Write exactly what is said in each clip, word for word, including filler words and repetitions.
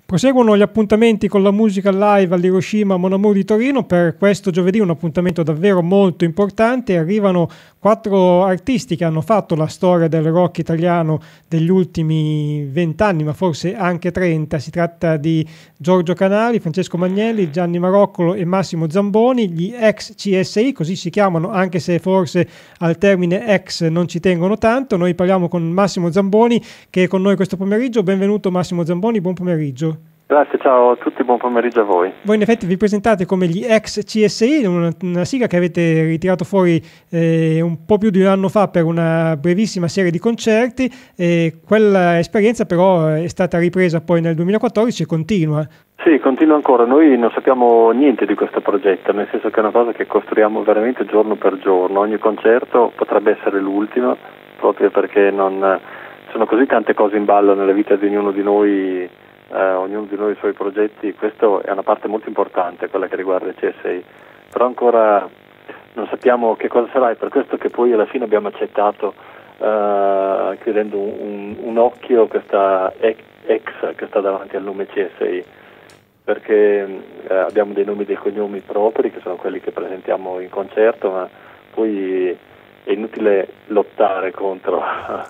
Proseguono gli appuntamenti con la musica live all'Hiroshima Mon Amour di Torino. Per questo giovedì un appuntamento davvero molto importante. Arrivano quattro artisti che hanno fatto la storia del rock italiano degli ultimi vent'anni, ma forse anche trenta. Si tratta di Giorgio Canali, Francesco Magnelli, Gianni Maroccolo e Massimo Zamboni, gli ex C S I, così si chiamano, anche se forse al termine ex non ci tengono tanto. Noi parliamo con Massimo Zamboni, che è con noi questo pomeriggio. Benvenuto Massimo Zamboni, buon pomeriggio. Grazie, ciao a tutti, buon pomeriggio a voi. Voi in effetti vi presentate come gli ex C S I, una, una sigla che avete ritirato fuori eh, un po' più di un anno fa per una brevissima serie di concerti, e quella esperienza però è stata ripresa poi nel duemilaquattordici e continua. Sì, continua ancora. Noi non sappiamo niente di questo progetto, nel senso che è una cosa che costruiamo veramente giorno per giorno. Ogni concerto potrebbe essere l'ultimo, proprio perché non sono così tante cose in ballo nella vita di ognuno di noi. Eh, ognuno di noi ha i suoi progetti. Questo è una parte molto importante, quella che riguarda il C S I, però ancora non sappiamo che cosa sarà, è per questo che poi alla fine abbiamo accettato, eh, chiudendo un, un, un occhio, questa ex che sta davanti al nome C S I, perché eh, abbiamo dei nomi e dei cognomi propri che sono quelli che presentiamo in concerto, ma poi è inutile lottare contro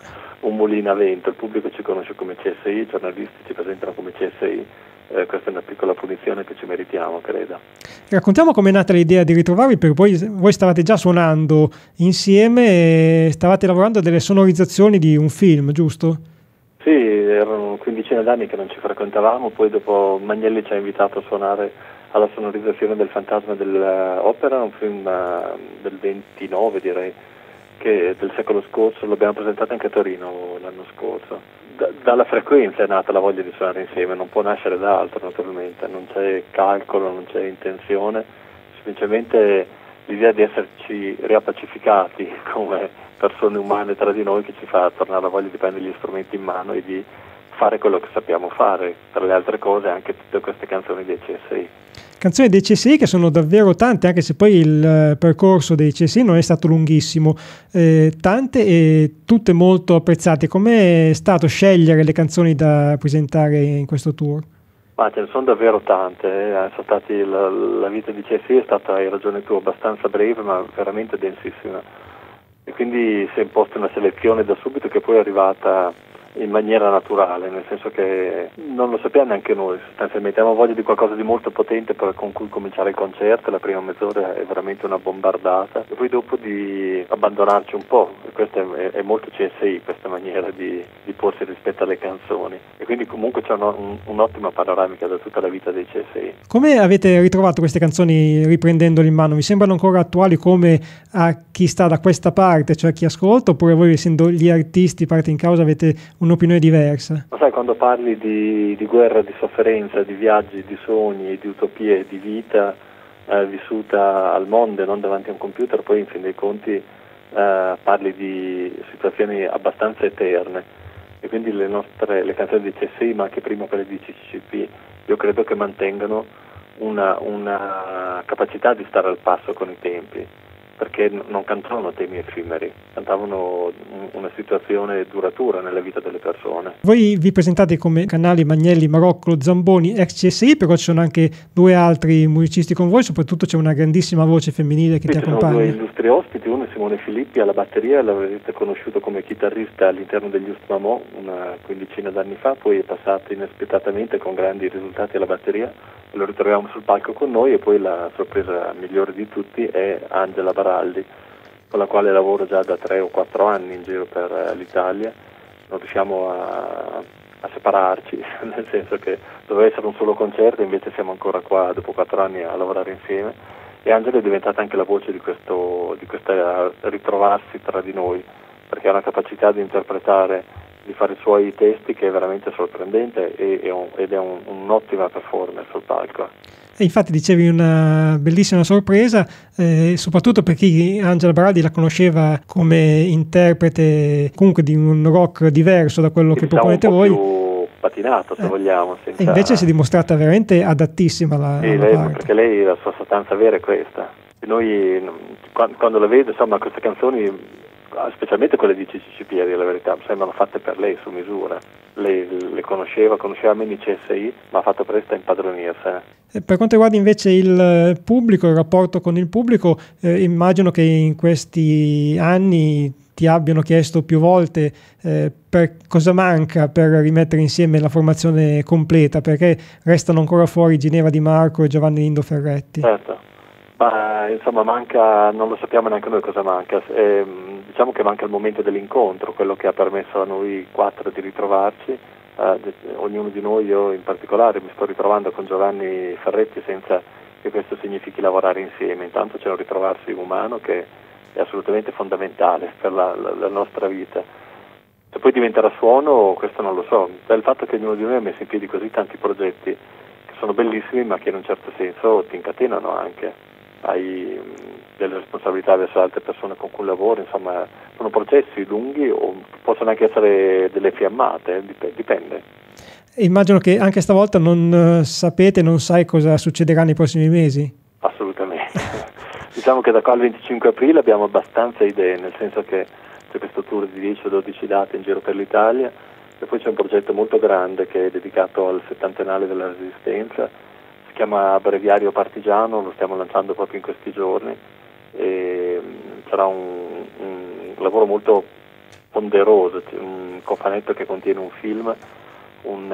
un mulino a vento. Il pubblico ci conosce come C S I, i giornalisti ci presentano come C S I, eh, questa è una piccola punizione che ci meritiamo, credo. Raccontiamo com'è nata l'idea di ritrovarvi, perché poi voi stavate già suonando insieme e stavate lavorando a delle sonorizzazioni di un film, giusto? Sì, erano una quindicina d'anni che non ci frequentavamo, poi dopo Magnelli ci ha invitato a suonare alla sonorizzazione del Fantasma dell'Opera, un film uh, del ventinove direi, che del secolo scorso, l'abbiamo presentato anche a Torino l'anno scorso. Da, dalla frequenza è nata la voglia di suonare insieme, non può nascere da altro naturalmente, non c'è calcolo, non c'è intenzione, semplicemente l'idea di esserci riappacificati come persone umane tra di noi che ci fa tornare la voglia di prendere gli strumenti in mano e di fare quello che sappiamo fare, tra le altre cose anche tutte queste canzoni dei C S I. Canzoni dei C S I che sono davvero tante, anche se poi il percorso dei C S I non è stato lunghissimo, eh, tante e tutte molto apprezzate. Com'è stato scegliere le canzoni da presentare in questo tour? Ma ce ne sono davvero tante, eh. sono stati, la, la vita di C S I è stata, hai ragione tu, abbastanza breve ma veramente densissima, e quindi si è imposta una selezione da subito che poi è arrivata in maniera naturale, nel senso che non lo sappiamo neanche noi sostanzialmente, abbiamo voglia di qualcosa di molto potente per, con cui cominciare il concerto. La prima mezz'ora è veramente una bombardata e poi dopo di abbandonarci un po', e questo è, è molto C S I, questa maniera di, di porsi rispetto alle canzoni, e quindi comunque c'è un, un, un'ottima panoramica da tutta la vita dei C S I. Come avete ritrovato queste canzoni riprendendole in mano? Mi sembrano ancora attuali come a chi sta da questa parte, cioè chi ascolta, oppure voi, essendo gli artisti parte in causa, avete un'opinione diversa? Ma sai, quando parli di, di guerra, di sofferenza, di viaggi, di sogni, di utopie, di vita eh, vissuta al mondo e non davanti a un computer, poi in fin dei conti eh, parli di situazioni abbastanza eterne, e quindi le nostre le canzoni di C S I, ma anche prima quelle di C C P, io credo che mantengano una, una capacità di stare al passo con i tempi, perché non cantavano temi effimeri, cantavano una situazione duratura nella vita delle persone. Voi vi presentate come Canali, Magnelli, Maroccolo, Zamboni, ex C S I, però ci sono anche due altri musicisti con voi, soprattutto c'è una grandissima voce femminile che sì, ti accompagna. Ci sono due illustri ospiti, uno è Simone Filippi alla batteria, l'avrete conosciuto come chitarrista all'interno degli Just Mamò una quindicina d'anni fa, poi è passato inaspettatamente con grandi risultati alla batteria, lo ritroviamo sul palco con noi, e poi la sorpresa migliore di tutti è Angela Baraldi, con la quale lavoro già da tre o quattro anni in giro per uh, l'Italia. Non riusciamo a, a separarci, nel senso che doveva essere un solo concerto, invece siamo ancora qua dopo quattro anni a lavorare insieme, e Angela è diventata anche la voce di questo di questa ritrovarsi tra di noi, perché ha una capacità di interpretare, di fare i suoi testi che è veramente sorprendente, e, e un, ed è un, un'ottima performance sul palco. E infatti dicevi una bellissima sorpresa, eh, soprattutto per chi Angela Baraldi la conosceva come interprete comunque di un rock diverso da quello che, che proponete un po' voi. Più patinato, se eh. vogliamo. Senza... E invece si è dimostrata veramente adattissima alla, sì, alla lei, parte. Perché lei, la sua sostanza vera è questa. E noi, quando la vedo, insomma, queste canzoni specialmente quelle di Cici Cipieri, la verità, sembrano fatte per lei, su misura. Lei le conosceva, conosceva meno i C S I, ma ha fatto presto a impadronirsene. Per quanto riguarda invece il pubblico, il rapporto con il pubblico, eh, immagino che in questi anni ti abbiano chiesto più volte eh, per cosa manca per rimettere insieme la formazione completa, perché restano ancora fuori Ginevra Di Marco e Giovanni Lindo Ferretti. Certo, ma insomma manca, non lo sappiamo neanche noi cosa manca, eh, diciamo che manca il momento dell'incontro, quello che ha permesso a noi quattro di ritrovarci, eh, ognuno di noi, io in particolare mi sto ritrovando con Giovanni Ferretti senza che questo significhi lavorare insieme, intanto c'è un ritrovarsi umano che è assolutamente fondamentale per la, la, la nostra vita. Se poi diventerà suono, questo non lo so, per il fatto che ognuno di noi ha messo in piedi così tanti progetti che sono bellissimi ma che in un certo senso ti incatenano anche. Hai delle responsabilità verso altre persone con cui lavori, insomma sono processi lunghi o possono anche essere delle fiammate, dipende. Immagino che anche stavolta non sapete, non sai cosa succederà nei prossimi mesi? Assolutamente. Diciamo che da qua al venticinque aprile abbiamo abbastanza idee, nel senso che c'è questo tour di dieci o dodici date in giro per l'Italia e poi c'è un progetto molto grande che è dedicato al settantennale della Resistenza. Si chiama Breviario Partigiano, lo stiamo lanciando proprio in questi giorni e sarà un, un lavoro molto ponderoso, un cofanetto che contiene un film, un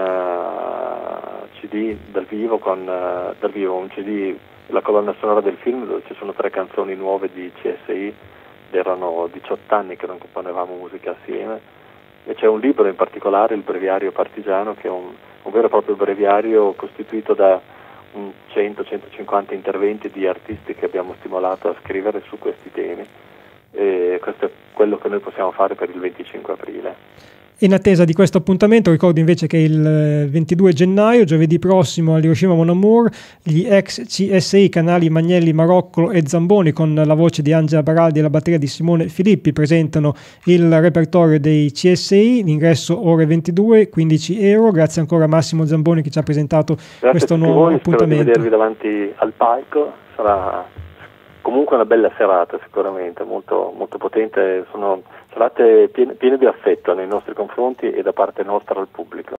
uh, C D dal vivo, con, uh, dal vivo, un C D, la colonna sonora del film dove ci sono tre canzoni nuove di C S I, erano diciotto anni che non componevamo musica assieme, e c'è un libro in particolare, il Breviario Partigiano, che è un, un vero e proprio breviario costituito da un cento centocinquanta interventi di artisti che abbiamo stimolato a scrivere su questi temi, e questo è quello che noi possiamo fare per il venticinque aprile. In attesa di questo appuntamento ricordo invece che il ventidue gennaio, giovedì prossimo, all'Hiroshima Mon Amour, gli ex C S I Canali, Magnelli, Maroccolo e Zamboni, con la voce di Angela Baraldi e la batteria di Simone Filippi, presentano il repertorio dei C S I. L'ingresso ore ventidue, quindici euro. Grazie ancora a Massimo Zamboni che ci ha presentato Grazie questo nuovo voi, appuntamento. Spero di vedervi davanti al palco, sarà comunque una bella serata, sicuramente molto, molto potente. Sono serate piene, piene di affetto nei nostri confronti e da parte nostra al pubblico.